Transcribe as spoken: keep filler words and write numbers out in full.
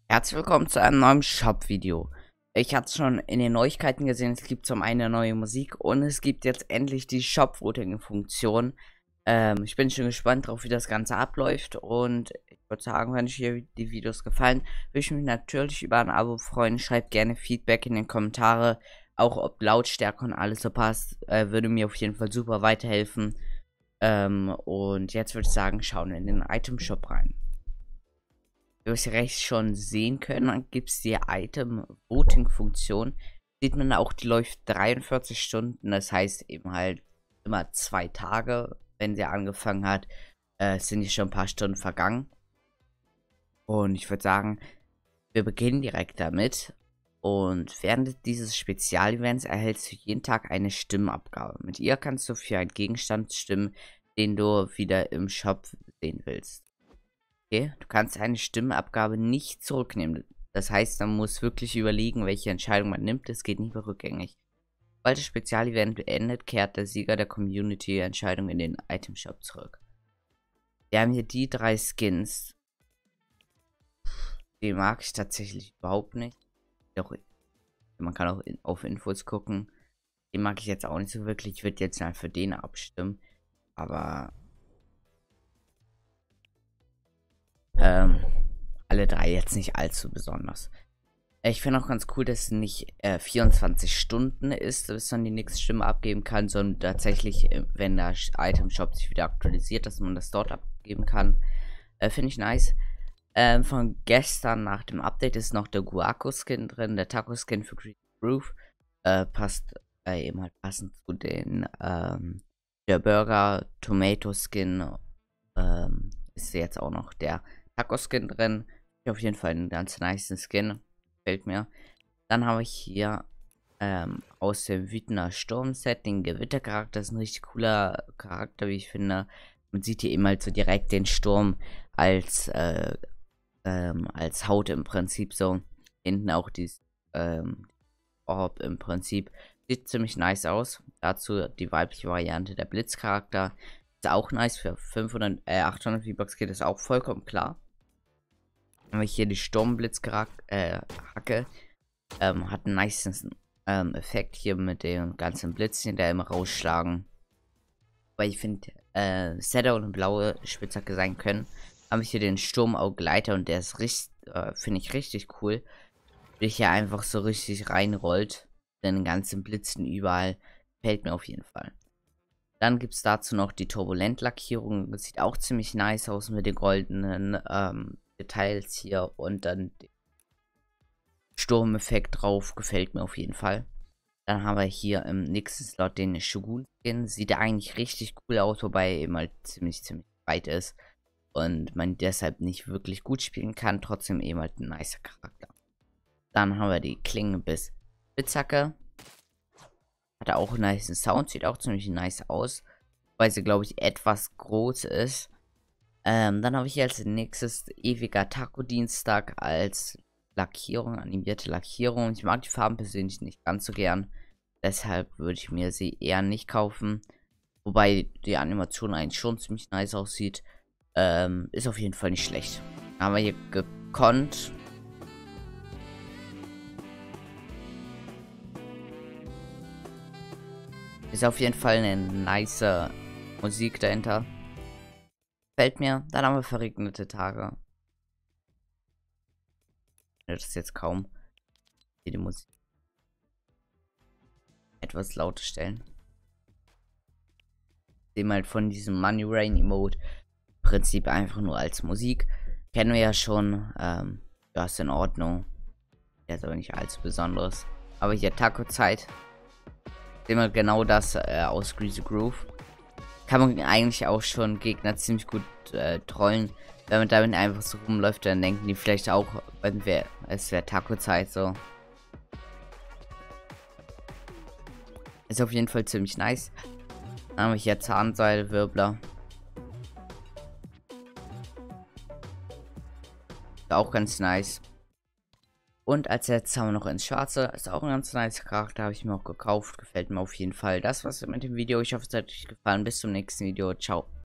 Herzlich willkommen zu einem neuen Shop-Video. Ich hatte es schon in den Neuigkeiten gesehen, es gibt zum einen eine neue Musik und es gibt jetzt endlich die Shop-Voting-Funktion. Ähm, ich bin schon gespannt drauf, wie das Ganze abläuft, und ich würde sagen, wenn euch hier die Videos gefallen, würde ich mich natürlich über ein Abo freuen. Schreibt gerne Feedback in den Kommentare, auch ob Lautstärke und alles so passt, äh, würde mir auf jeden Fall super weiterhelfen. Ähm, und jetzt würde ich sagen, schauen wir in den Item-Shop rein. Wie wir es rechts schon sehen können, dann gibt es die Item-Voting-Funktion. Sieht man auch, die läuft dreiundvierzig Stunden, das heißt eben halt immer zwei Tage. Wenn sie angefangen hat, äh, sind die schon ein paar Stunden vergangen. Und ich würde sagen, wir beginnen direkt damit. Und während dieses Spezialevents erhältst du jeden Tag eine Stimmabgabe. Mit ihr kannst du für einen Gegenstand stimmen, den du wieder im Shop sehen willst. Okay, du kannst eine Stimmabgabe nicht zurücknehmen. Das heißt, man muss wirklich überlegen, welche Entscheidung man nimmt. Es geht nicht mehr rückgängig. Sobald das Spezialevent beendet, kehrt der Sieger der Community-Entscheidung in den Item-Shop zurück. Wir haben hier die drei Skins. Die mag ich tatsächlich überhaupt nicht. Doch, man kann auch in, auf Infos gucken. Die mag ich jetzt auch nicht so wirklich. Ich würde jetzt mal für den abstimmen. Aber Ähm, alle drei jetzt nicht allzu besonders. Ich finde auch ganz cool, dass es nicht äh, vierundzwanzig Stunden ist, bis man die nächste Stimme abgeben kann, sondern tatsächlich, äh, wenn der Item-Shop sich wieder aktualisiert, dass man das dort abgeben kann. Äh, finde ich nice. Ähm, von gestern nach dem Update ist noch der Guaco-Skin drin, der Taco-Skin für Greasy Groove. Äh, passt äh, eben halt passend zu den, ähm, der Burger Tomato-Skin, ähm, ist jetzt auch noch der Taco-Skin drin. Auf jeden Fall einen ganz nice Skin. Gefällt mir. Dann habe ich hier ähm, aus dem Wütender Sturm-Set den Gewittercharakter. Das ist ein richtig cooler Charakter, wie ich finde. Man sieht hier eben halt so direkt den Sturm als, äh, ähm, als Haut im Prinzip so. Hinten auch dieses ähm, Orb im Prinzip. Sieht ziemlich nice aus. Dazu die weibliche Variante, der Blitzcharakter. Ist auch nice. Für fünfhundert, äh, achthundert V-Bucks geht es auch vollkommen klar. Haben wir hier die Sturmblitz-Hacke. Äh, ähm, hat einen nice ähm, Effekt hier mit den ganzen Blitzen, der immer rausschlagen. Weil ich finde, äh, Setter und blaue Spitzhacke sein können. Haben wir hier den Sturmaugleiter, und der ist richtig, äh, finde ich richtig cool. Wie hier einfach so richtig reinrollt. Den ganzen Blitzen überall. Fällt mir auf jeden Fall. Dann gibt es dazu noch die Turbulent-Lackierung. Das sieht auch ziemlich nice aus mit den goldenen ähm, Details hier und dann den Sturmeffekt drauf. Gefällt mir auf jeden Fall. Dann haben wir hier im nächsten Slot den Shogun-Skin. Sieht eigentlich richtig cool aus, wobei er eben halt ziemlich, ziemlich weit ist. Und man deshalb nicht wirklich gut spielen kann. Trotzdem eben halt ein nicer Charakter. Dann haben wir die Klinge bis Spitzhacke. Hat auch einen nice Sound, sieht auch ziemlich nice aus, weil sie, glaube ich, etwas groß ist. Ähm, dann habe ich als nächstes ewiger Taco-Dienstag als Lackierung, animierte Lackierung. Ich mag die Farben persönlich nicht ganz so gern, deshalb würde ich mir sie eher nicht kaufen. Wobei die Animation eigentlich schon ziemlich nice aussieht. Ähm, ist auf jeden Fall nicht schlecht. Dann haben wir hier gekonnt. Ist auf jeden Fall eine nice Musik dahinter. Fällt mir. Dann haben wir verregnete Tage. Das ist jetzt kaum. Hier die Musik etwas lauter stellen. Sehen wir halt von diesem Money Rain Emote. Im Prinzip einfach nur als Musik. Kennen wir ja schon. Ähm, ja, ist in Ordnung. Der ist aber nicht allzu besonderes. Aber hier Taco-Zeit. Sehen wir genau das äh, aus Greasy Groove. Kann man eigentlich auch schon Gegner ziemlich gut äh, trollen. Wenn man damit einfach so rumläuft, dann denken die vielleicht auch, wenn wir, es wäre Taco-Zeit so. Ist auf jeden Fall ziemlich nice. Dann haben wir hier Zahnseilwirbler. Ist auch ganz nice. Und als letztes haben wir noch ins Schwarze. Ist auch ein ganz nice Charakter. Habe ich mir auch gekauft. Gefällt mir auf jeden Fall. Das war's mit dem Video. Ich hoffe, es hat euch gefallen. Bis zum nächsten Video. Ciao.